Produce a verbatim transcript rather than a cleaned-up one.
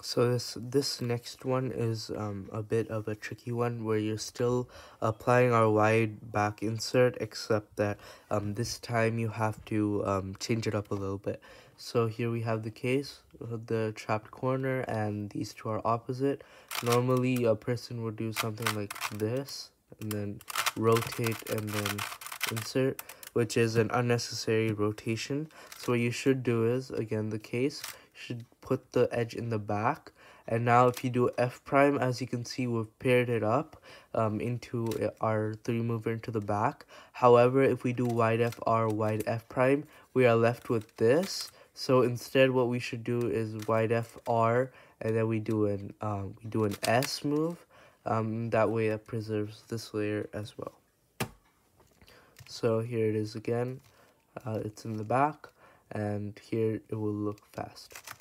So this this next one is um, a bit of a tricky one where you're still applying our wide back insert, except that um, this time you have to um, change it up a little bit. So here we have the case, the trapped corner, and these two are opposite. Normally a person would do something like this, and then rotate and then insert, which is an unnecessary rotation. So what you should do is, again, the case, should put the edge in the back, and now if you do F prime, as you can see, we've paired it up um, into our three mover into the back. However, if we do wide F R, wide F prime, we are left with this. So instead what we should do is wide F R, and then we do an um, we do an S move. Um, that way it preserves this layer as well. So here it is again, uh, it's in the back, and here it will look fast.